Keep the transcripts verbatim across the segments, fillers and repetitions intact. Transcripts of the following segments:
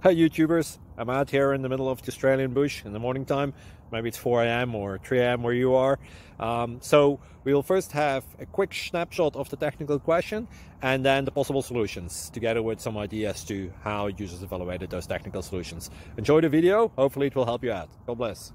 Hi YouTubers, I'm out here in the middle of the Australian bush in the morning time. Maybe it's four A M or three A M where you are. Um, so we will first have a quick snapshot of the technical question and then the possible solutions, together with some ideas to how users evaluated those technical solutions. Enjoy the video, hopefully it will help you out. God bless.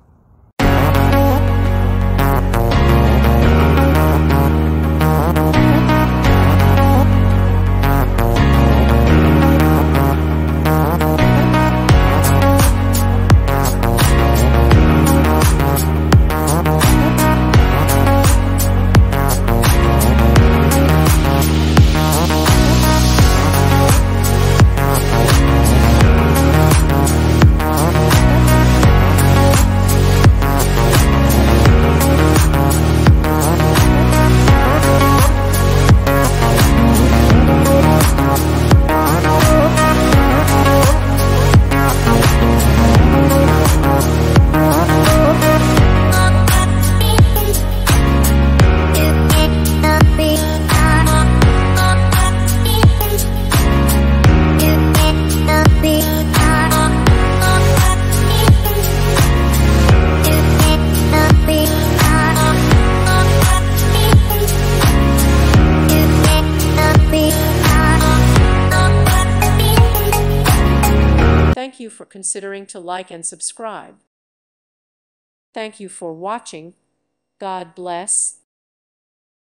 Thank you for considering to like and subscribe. Thank you for watching. God bless.